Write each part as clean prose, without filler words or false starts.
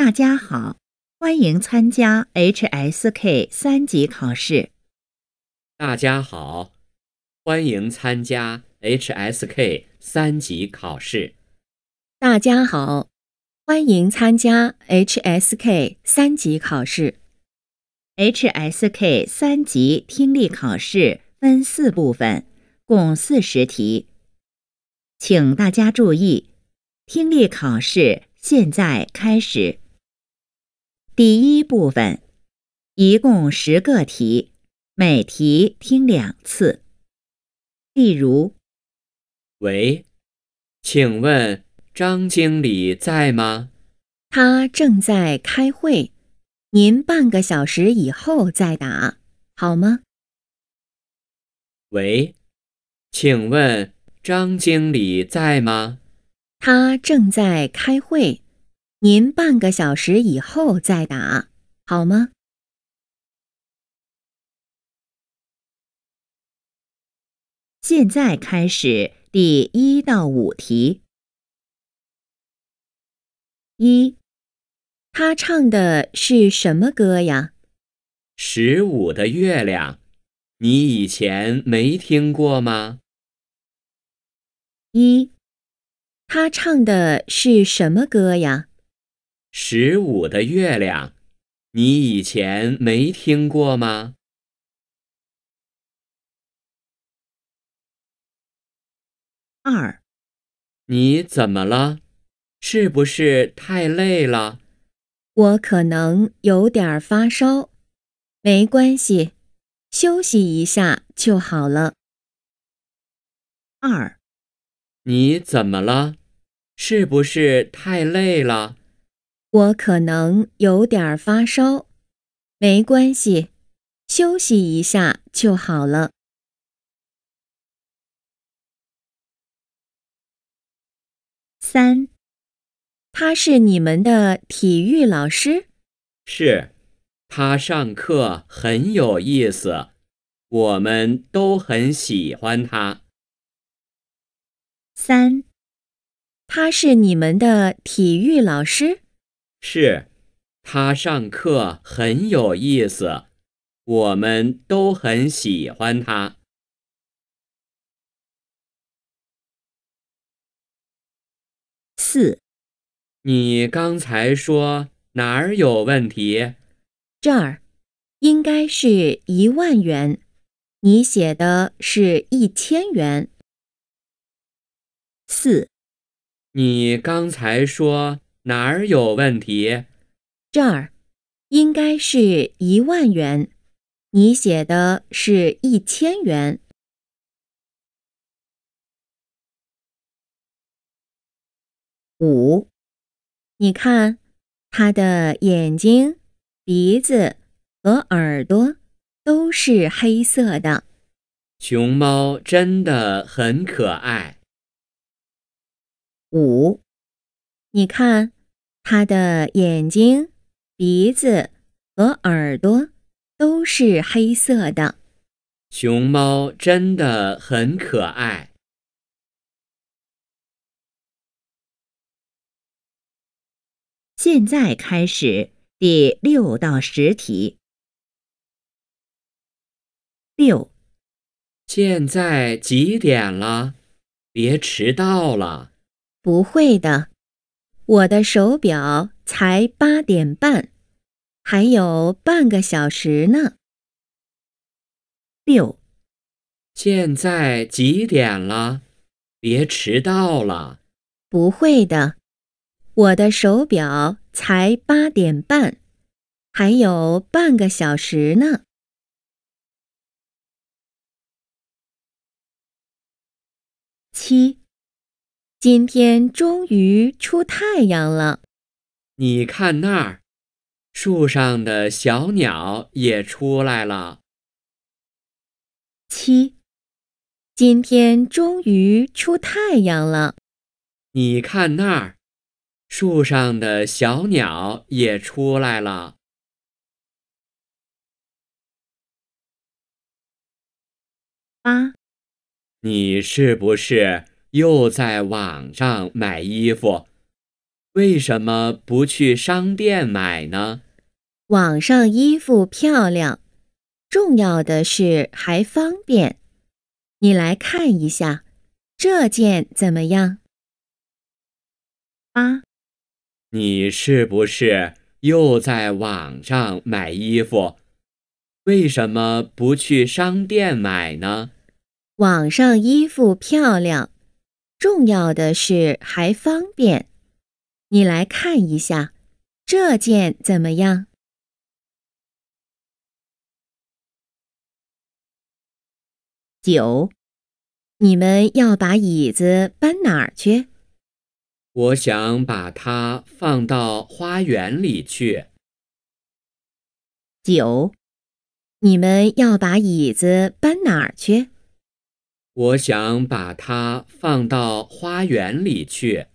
大家好，欢迎参加 HSK 3级考试。 大家好，欢迎参加 HSK 3级考试。 大家好，欢迎参加 HSK 3级考试。 HSK 3级听力考试分4部分，共40题。请大家注意，听力考试现在开始。第一部分，一共10个题，每题听2次。例如， 喂，请问张经理在吗？ 他正在开会，您半个小时以后再打，好吗？ 喂，请问张经理在吗？ 他正在开会，您半个小时以后再打，好吗？ 现在开始第1到5题。1. 他唱的是什么歌呀 15的月亮，你以前没听过吗 ？1. 他唱的是什么歌呀 ？15的月亮，你以前没听过吗 ？2. 你怎么了？是不是太累了？ 我可能有点发烧，没关系，休息一下就好了。 2. 你怎么了？是不是太累了？ 我可能有点发烧，没关系，休息一下就好了。 3. 他是你们的体育老师？ 是，他上课很有意思，我们都很喜欢他。 3. 他是你们的体育老师？ 是，他上课很有意思，我们都很喜欢他。 4. 你刚才说哪儿有问题？ 这儿应该是10000元，你写的是1000元。 4. 你刚才说哪儿有问题？ 这儿应该是10000元，你写的是1000元。 5. 你看，他的眼睛、鼻子和耳朵都是黑色的。 熊猫真的很可爱。 5. 你看，他的眼睛、鼻子和耳朵都是黑色的。 熊猫真的很可爱。 现在开始第6到10题。6. 现在几点了？别迟到了。 不会的，我的手表才8点半，还有半个小时呢。 6. 现在几点了？别迟到了。 不会的，我的手表才8点半，还有半个小时呢。7. 今天终于出太阳了。 你看那儿，树上的小鸟也出来了。 7. 今天终于出太阳了。 你看那儿，树上的小鸟也出来了。 8. 你是不是又在网上买衣服？ 为什么不去商店买呢？ 网上衣服漂亮，重要的是还方便。你来看一下，这件怎么样 ？8. 你是不是又在网上买衣服？为什么不去商店买呢？ 网上衣服漂亮，重要的是还方便。你来看一下，这件怎么样 ？9. 你们要把椅子搬哪儿去？ 我想把它放到花园里去。 9. 你们要把椅子搬哪儿去？ 我想把它放到花园里去。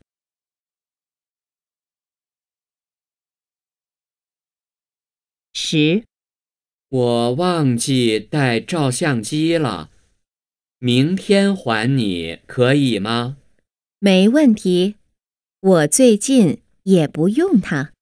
10. 我忘记带照相机了，明天还你可以吗？ 没问题，我最近也不用它。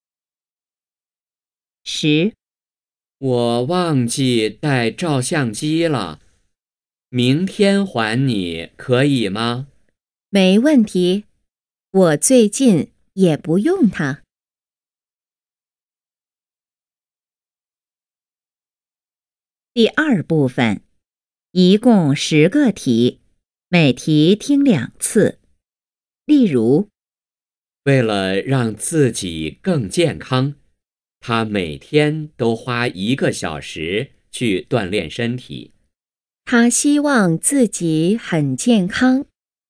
10. 我忘记带照相机了，明天还你可以吗？ 没问题，我最近也不用它。 第2部分，一共10个题，每题听2次。例如， 为了让自己更健康，他每天都花1个小时去锻炼身体。 他希望自己很健康。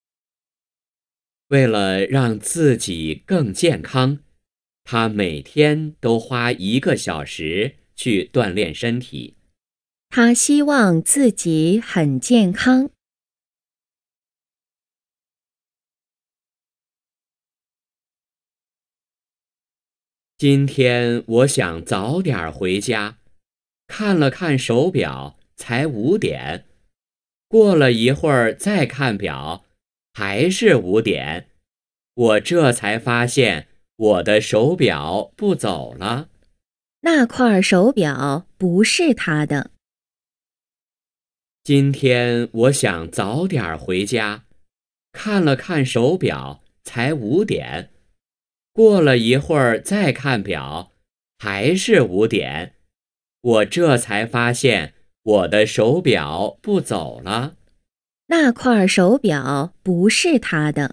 为了让自己更健康，他每天都花1个小时去锻炼身体。 他希望自己很健康。 今天我想早点回家，看了看手表，才5点。过了一会儿再看表，还是5点。我这才发现我的手表不走了。 那块手表不是他的。 今天我想早点回家，看了看手表，才5点。过了一会儿再看表，还是5点。我这才发现我的手表不走了。 那块手表不是他的。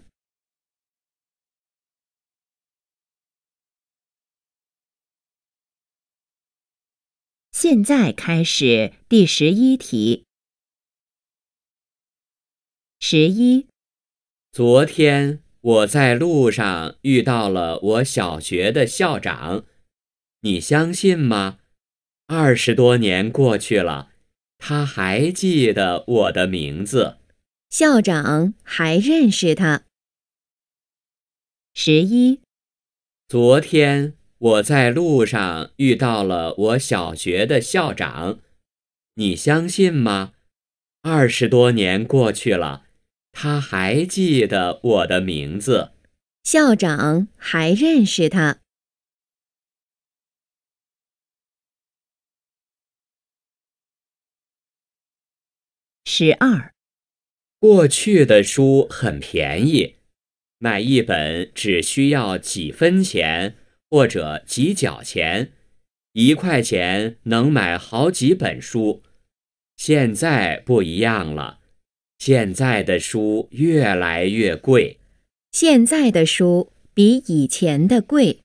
现在开始第11题。11. 昨天我在路上遇到了我小学的校长，你相信吗？20多年过去了，他还记得我的名字。 校长还认识他。 11. 昨天我在路上遇到了我小学的校长，你相信吗？20多年过去了，他还记得我的名字。 校长还认识他。 12. 过去的书很便宜，买一本只需要几分钱或者几角钱，1块钱能买好几本书。现在不一样了，现在的书越来越贵。 现在的书比以前的贵。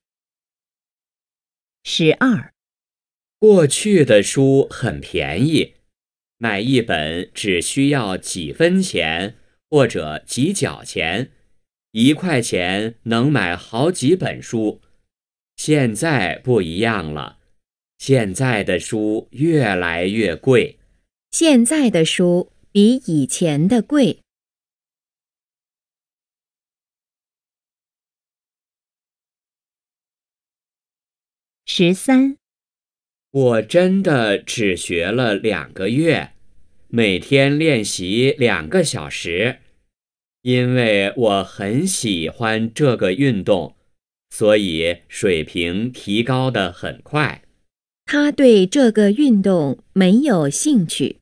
12. 过去的书很便宜，买一本只需要几分钱或者几角钱，1块钱能买好几本书。现在不一样了，现在的书越来越贵。 现在的书比以前的贵。 13. 我真的只学了2个月，每天练习2个小时，因为我很喜欢这个运动， 所以水平提高得很快。 他对这个运动没有兴趣。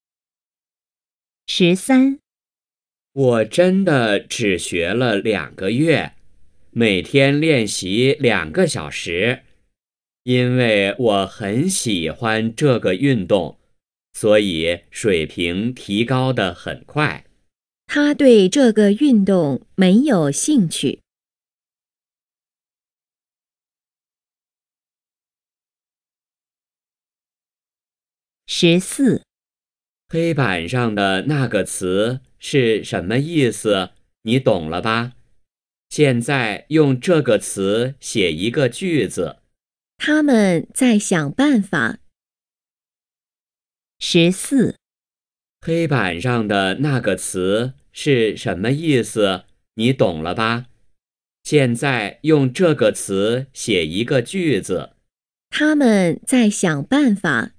13. 我真的只学了2个月，每天练习2个小时，因为我很喜欢这个运动，所以水平提高得很快。 他对这个运动没有兴趣。 14. 黑板上的那个词是什么意思？你懂了吧？现在用这个词写一个句子。 他们在想办法。 14. 黑板上的那个词是什么意思？你懂了吧？现在用这个词写一个句子。 他们在想办法。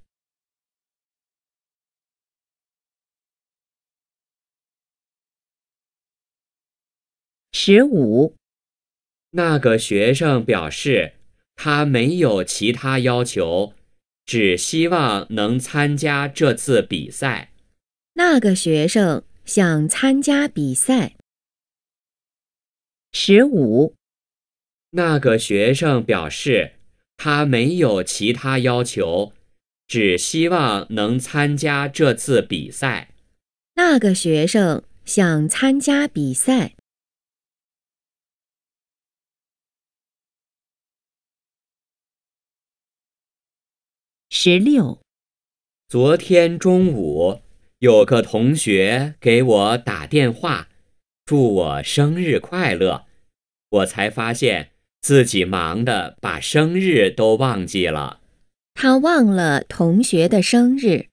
15. 那个学生表示，他没有其他要求，只希望能参加这次比赛。 那个学生想参加比赛。 15. 那个学生表示，他没有其他要求，只希望能参加这次比赛。 那个学生想参加比赛。 16. 昨天中午，有个同学给我打电话，祝我生日快乐，我才发现自己忙得把生日都忘记了。 他忘了同学的生日。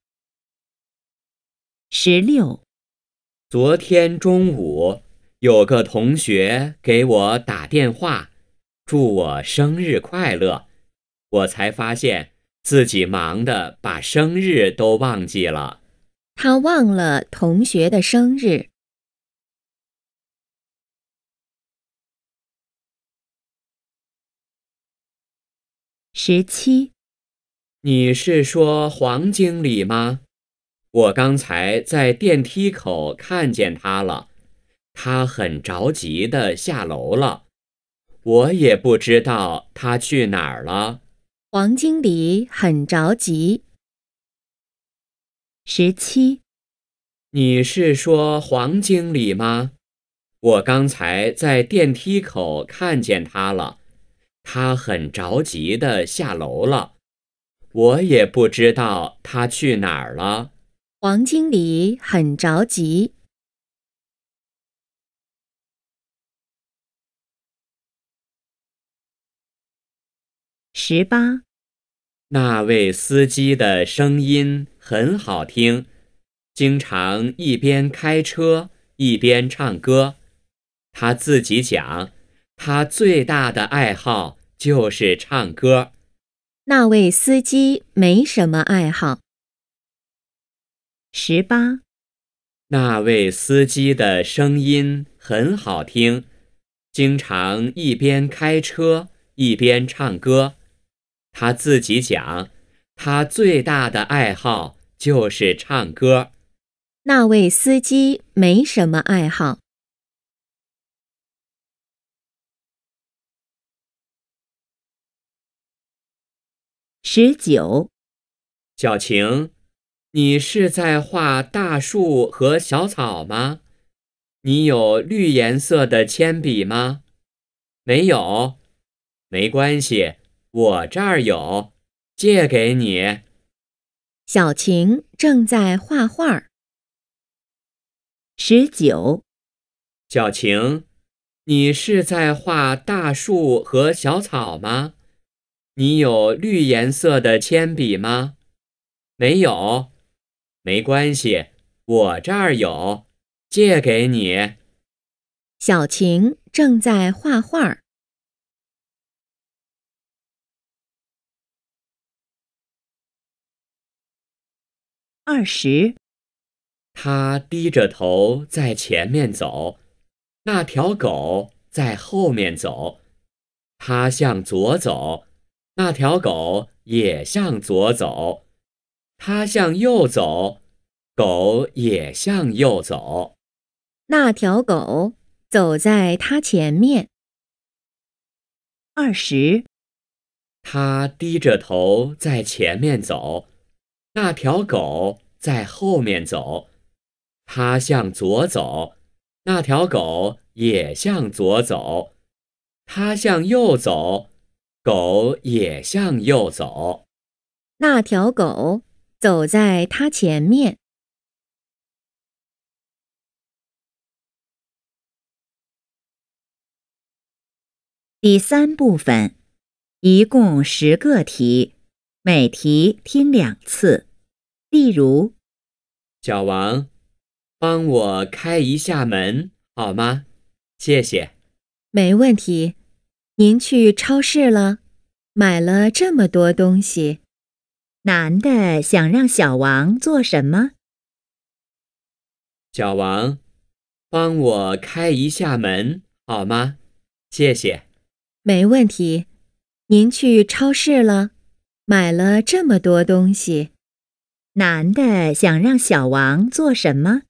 16. 昨天中午，有个同学给我打电话，祝我生日快乐，我才发现自己忙得把生日都忘记了。 他忘了同学的生日。 17. 你是说黄经理吗？我刚才在电梯口看见他了，他很着急地下楼了，我也不知道他去哪儿了。 黄经理很着急。 17. 你是说黄经理吗？我刚才在电梯口看见他了，他很着急地下楼了，我也不知道他去哪儿了。 黄经理很着急。 18. 那位司机的声音很好听，经常一边开车一边唱歌。他自己讲，他最大的爱好就是唱歌。 那位司机没什么爱好。 18. 那位司机的声音很好听，经常一边开车一边唱歌。他自己讲，他最大的爱好就是唱歌。 那位司机没什么爱好。 19. 小晴，你是在画大树和小草吗？你有绿颜色的铅笔吗？没有，没关系，我这儿有，借给你。 小晴正在画画。 19. 小晴，你是在画大树和小草吗？你有绿颜色的铅笔吗？没有，没关系，我这儿有，借给你。 小晴正在画画。 20. 他低着头在前面走，那条狗在后面走。 它向左走，那条狗也向左走。它向右走，狗也向右走。 那条狗走在它前面。 20， 它低着头在前面走，那条狗在后面走。它向左走，那条狗也向左走。它向右走，狗也向右走。 那条狗走在它前面。 第3部分，一共10个题，每题听2次。例如， 小王，帮我开一下门，好吗？谢谢。 没问题。您去超市了？买了这么多东西。 男的想让小王做什么？ 小王，帮我开一下门，好吗？谢谢。 没问题。您去超市了？买了这么多东西。 男的想让小王做什么？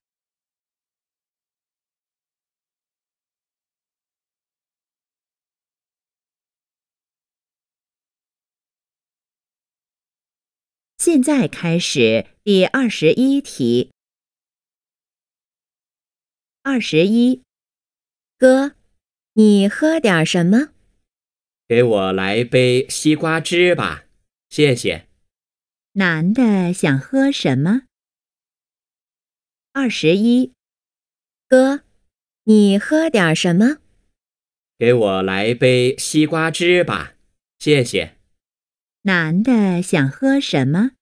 现在开始第21题。21， 哥，你喝点什么？ 给我来杯西瓜汁吧，谢谢。 男的想喝什么？21， 哥，你喝点什么？ 给我来杯西瓜汁吧，谢谢。 男的想喝什么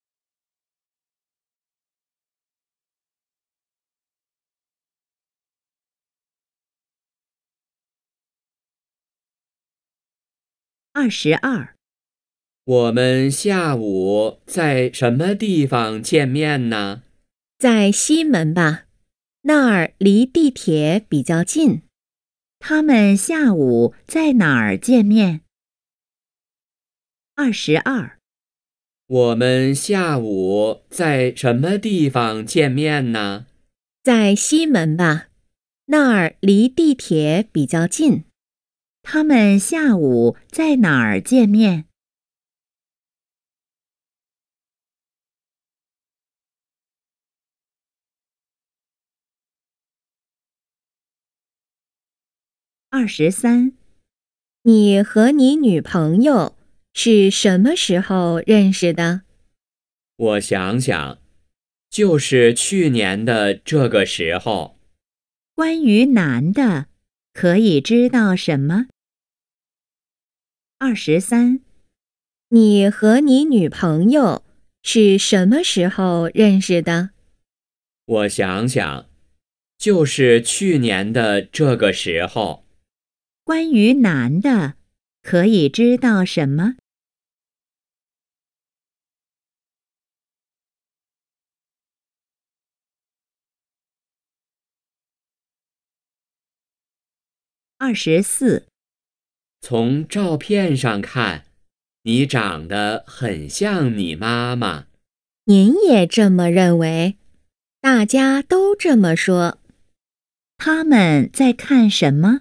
？22， 我们下午在什么地方见面呢？ 在西门吧，那儿离地铁比较近。 他们下午在哪儿见面？22， 我们下午在什么地方见面呢？ 在西门吧，那儿离地铁比较近。 他们下午在哪儿见面？23， 你和你女朋友是什么时候认识的？ 我想想，就是去年的这个时候。 关于男的，可以知道什么？23， 你和你女朋友是什么时候认识的？ 我想想，就是去年的这个时候。 关于男的，可以知道什么？24， 从照片上看，你长得很像你妈妈。 您也这么认为？大家都这么说。 他们在看什么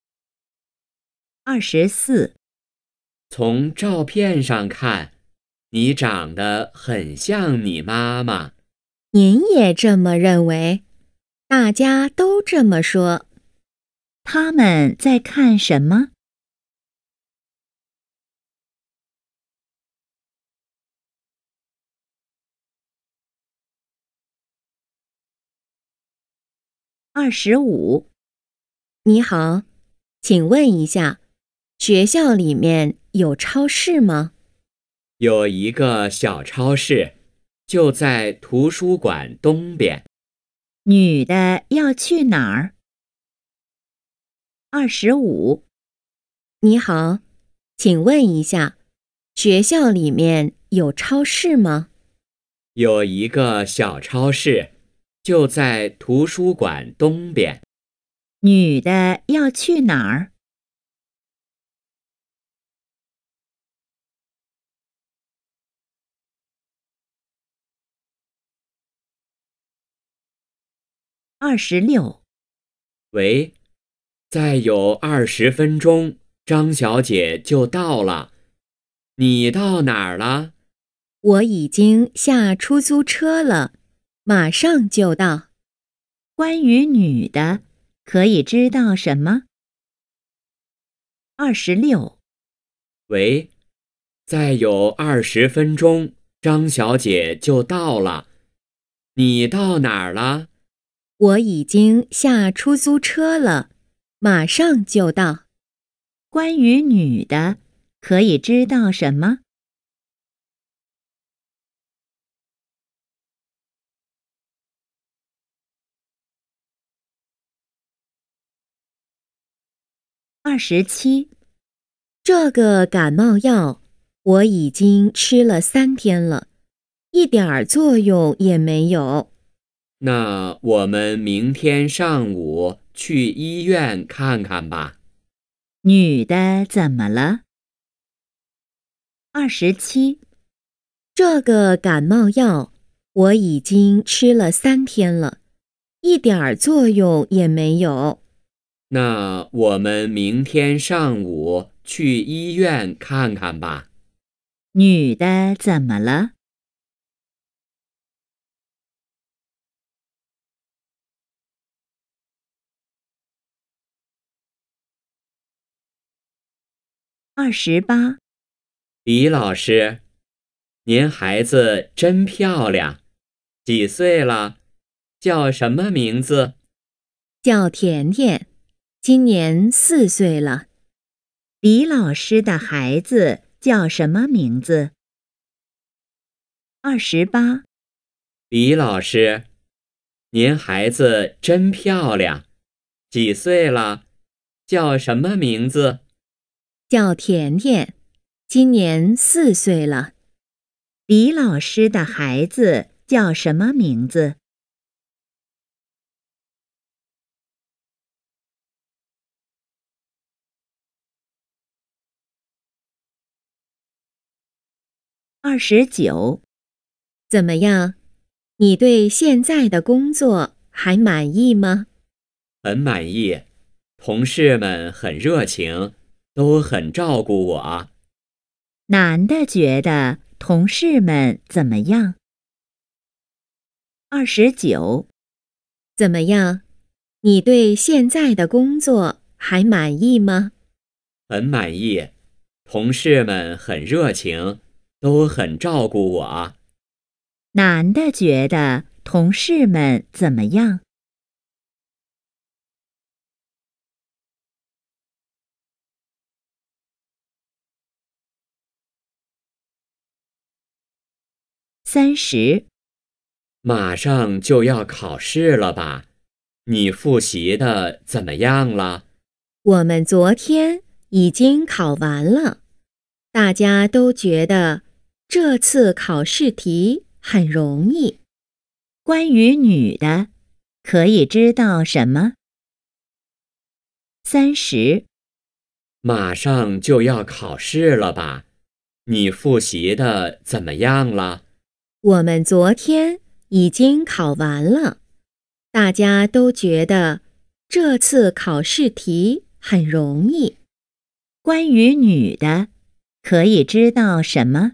？24， 从照片上看，你长得很像你妈妈。 您也这么认为？大家都这么说。 他们在看什么？25， 你好，请问一下，学校里面有超市吗？ 有一个小超市，就在图书馆东边。 女的要去哪儿？25， 你好，请问一下，学校里面有超市吗？ 有一个小超市，就在图书馆东边。 女的要去哪儿 26。 喂，再有20分钟，张小姐就到了。你到哪儿了？ 我已经下出租车了，马上就到。 关于女的，可以知道什么？26。 喂，再有20分钟，张小姐就到了。你到哪儿了？ 我已经下出租车了，马上就到。 关于女的，可以知道什么？27。 这个感冒药我已经吃了3天了，一点儿作用也没有。 那我们明天上午去医院看看吧。 女的怎么了？27。 这个感冒药我已经吃了3天了，一点儿作用也没有。 那我们明天上午去医院看看吧。 女的怎么了？28。 李老师，您孩子真漂亮，几岁了？叫什么名字？ 叫甜甜，今年4岁了。 李老师的孩子叫什么名字？28。 李老师，您孩子真漂亮，几岁了？叫什么名字？ 叫甜甜，今年4岁了。 李老师的孩子叫什么名字？29。 怎么样？你对现在的工作还满意吗？ 很满意，同事们很热情，都很照顾我。 男的觉得同事们怎么样？29。 怎么样？你对现在的工作还满意吗？ 很满意，同事们很热情，都很照顾我。 男的觉得同事们怎么样？30。 马上就要考试了吧？你复习的怎么样了？ 我们昨天已经考完了，大家都觉得这次考试题很容易。 关于女的，可以知道什么？30。 马上就要考试了吧？你复习的怎么样了？ 我们昨天已经考完了，大家都觉得这次考试题很容易。 关于女的，可以知道什么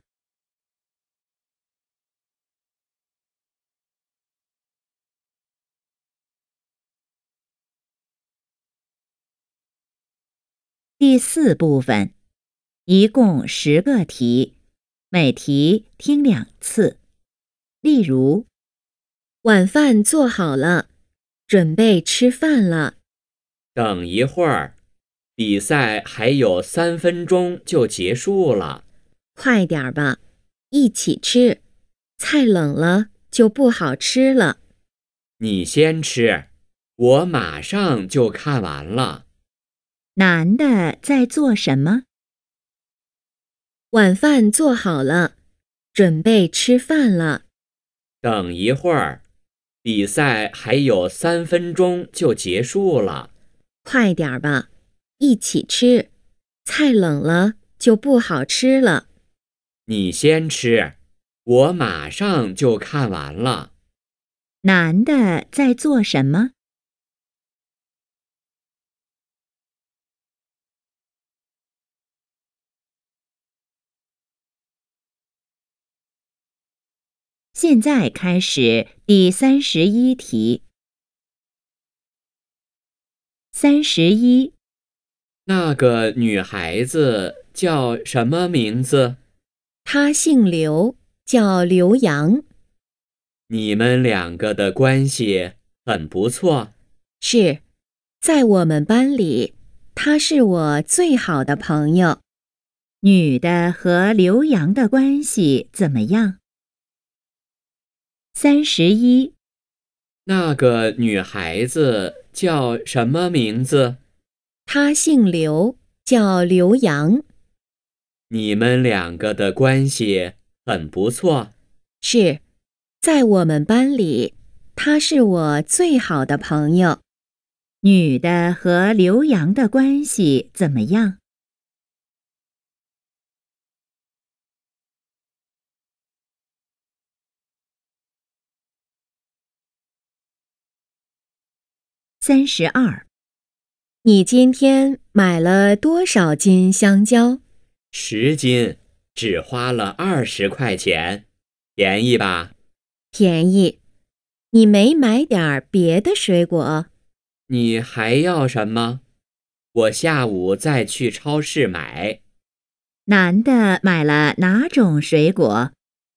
第4部分，一共10个题，每题听2次。例如， 晚饭做好了，准备吃饭了。 等一会儿，比赛还有3分钟就结束了。 快点儿吧，一起吃，菜冷了就不好吃了。 你先吃，我马上就看完了。 男的在做什么？ 晚饭做好了，准备吃饭了。 等一会儿，比赛还有3分钟就结束了。 快点儿吧，一起吃，菜冷了就不好吃了。 你先吃，我马上就看完了。 男的在做什么？现在开始第31题。31， 那个女孩子叫什么名字？ 她姓刘，叫刘洋。 你们两个的关系很不错。 是，在我们班里，她是我最好的朋友。 女的和刘洋的关系怎么样？31， 那个女孩子叫什么名字？ 她姓刘，叫刘洋。 你们两个的关系很不错。 是，在我们班里，她是我最好的朋友。 女的和刘洋的关系怎么样？32， 你今天买了多少斤香蕉 10斤，只花了20块钱，便宜吧？ 便宜。你没买点儿别的水果？ 你还要什么？我下午再去超市买。 男的买了哪种水果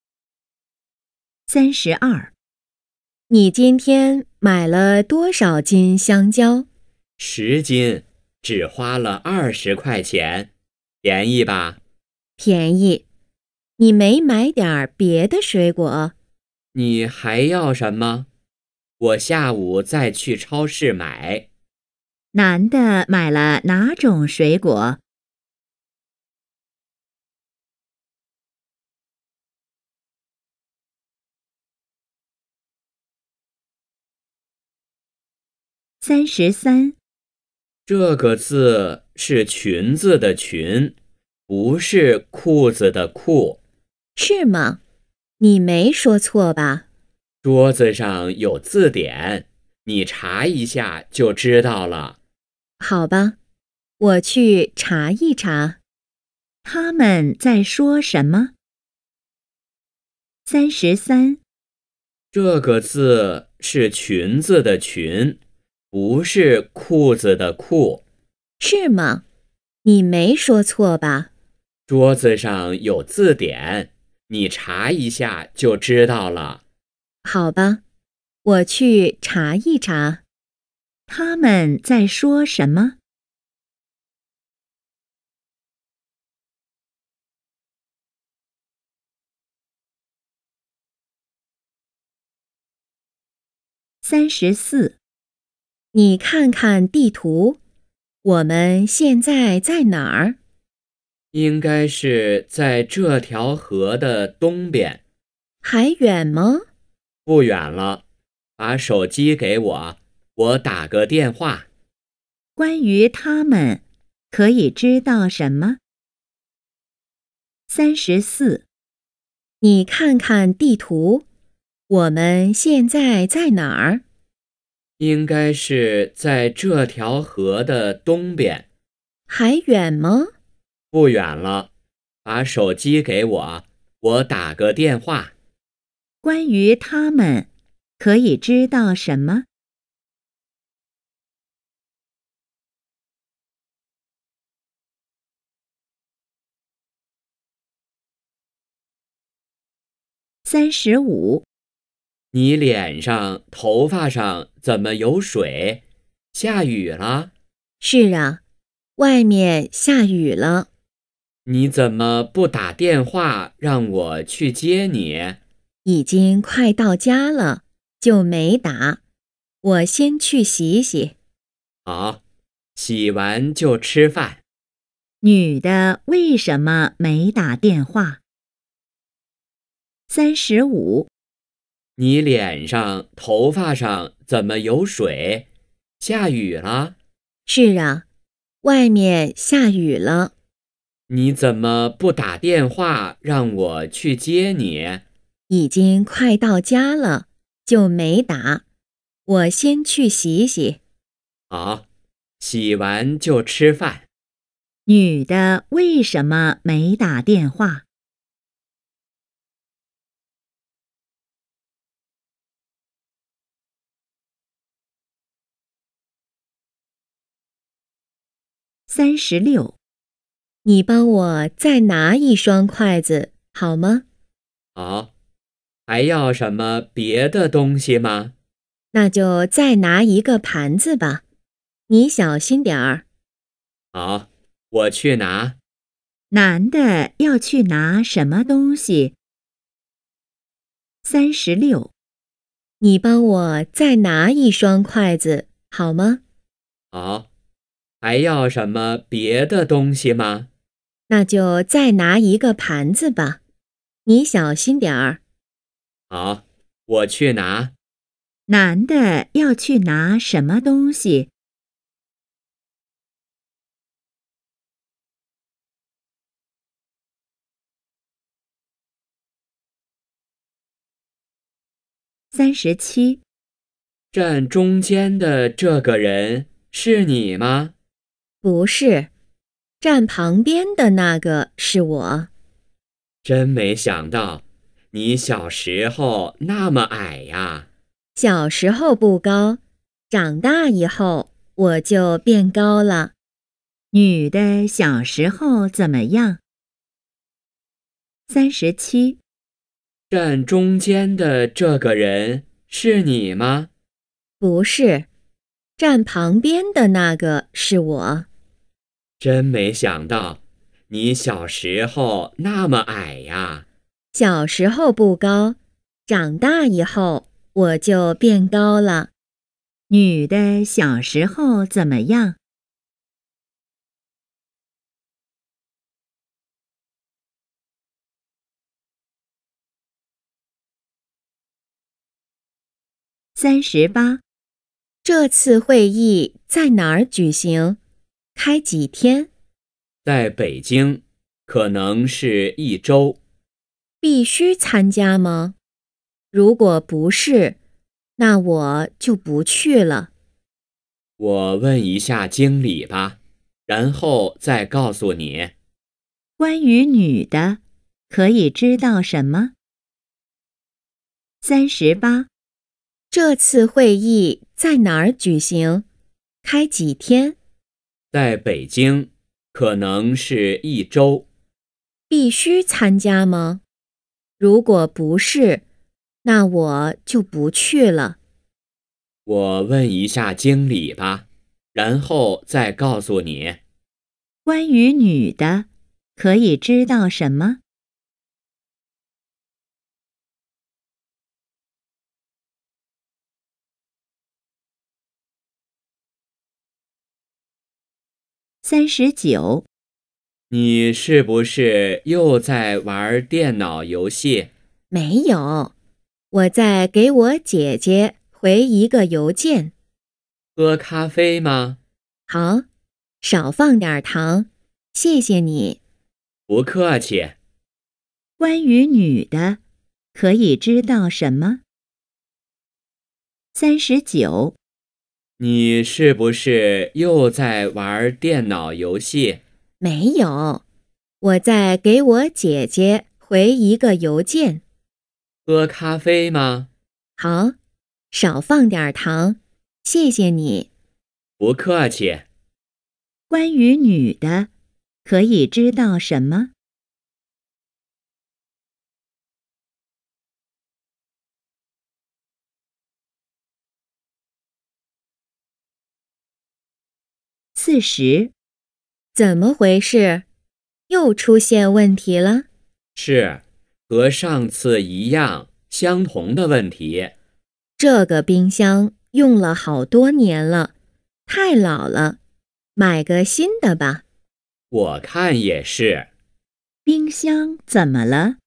？32， 你今天买了多少斤香蕉 10斤，只花了20块钱，便宜吧？ 便宜。你没买点儿别的水果？ 你还要什么？我下午再去超市买。 男的买了哪种水果？33， 这个字是裙子的裙，不是裤子的裤。 是吗？你没说错吧？ 桌子上有字典，你查一下就知道了。 好吧，我去查一查。 他们在说什么？33， 这个字是裙子的裙，不是裤子的裤。 是吗？你没说错吧？ 桌子上有字典，你查一下就知道了。 好吧，我去查一查。 他们在说什么？34， 你看看地图，我们现在在哪儿？ 应该是在这条河的东边。 还远吗？ 不远了，把手机给我，我打个电话。 关于他们，可以知道什么？34， 你看看地图，我们现在在哪儿？ 应该是在这条河的东边。 还远吗？ 不远了，把手机给我，我打个电话。 关于他们，可以知道什么？35， 你脸上、头发上怎么有水？下雨了？ 是啊，外面下雨了。 你怎么不打电话让我去接你？ 已经快到家了，就没打。我先去洗洗。 好，洗完就吃饭。 女的为什么没打电话？35， 你脸上、头发上怎么有水？下雨了？ 是啊，外面下雨了。 你怎么不打电话让我去接你？ 已经快到家了， 就没打。我先去洗洗。 好，洗完就吃饭。 女的为什么没打电话？36， 你帮我再拿一双筷子，好吗？ 好，还要什么别的东西吗？ 那就再拿一个盘子吧。你小心点儿。 好，我去拿。 男的要去拿什么东西？36， 你帮我再拿一双筷子，好吗？ 好，还要什么别的东西吗？ 那就再拿一个盘子吧。你小心点儿。 好，我去拿。 男的要去拿什么东西？37， 站中间的这个人是你吗？ 不是，站旁边的那个是我。 真没想到，你小时候那么矮呀。 小时候不高，长大以后我就变高了。 女的小时候怎么样？37， 站中间的这个人是你吗？ 不是，站旁边的那个是我。 真没想到，你小时候那么矮呀。 小时候不高，长大以后我就变高了。 女的小时候怎么样？38， 这次会议在哪儿举行？开几天？ 在北京，可能是1周。 必须参加吗？如果不是，那我就不去了。 我问一下经理吧，然后再告诉你。 关于女的，可以知道什么？38， 这次会议在哪儿举行？开几天？ 在北京，可能是1周。 必须参加吗？如果不是，那我就不去了。 我问一下经理吧，然后再告诉你。 关于女的，可以知道什么？39， 你是不是又在玩电脑游戏？ 没有，我在给我姐姐回一个邮件。 喝咖啡吗？ 好，少放点糖，谢谢你。 不客气。 关于女的，可以知道什么？39， 你是不是又在玩电脑游戏？ 没有，我在给我姐姐回一个邮件。 喝咖啡吗？ 好，少放点糖，谢谢你。 不客气。 关于女的，可以知道什么？40， 怎么回事？又出现问题了？ 是，和上次一样，相同的问题。 这个冰箱用了好多年了，太老了，买个新的吧。 我看也是。 冰箱怎么了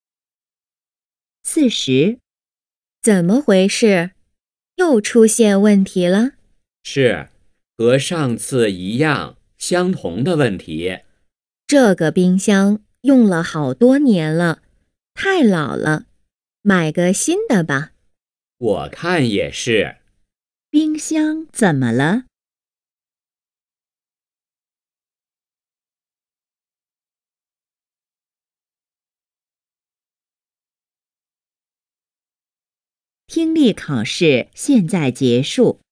？40， 怎么回事？又出现问题了？ 是，和上次一样，相同的问题。 这个冰箱用了好多年了，太老了，买个新的吧。 我看也是。 冰箱怎么了？听力考试现在结束。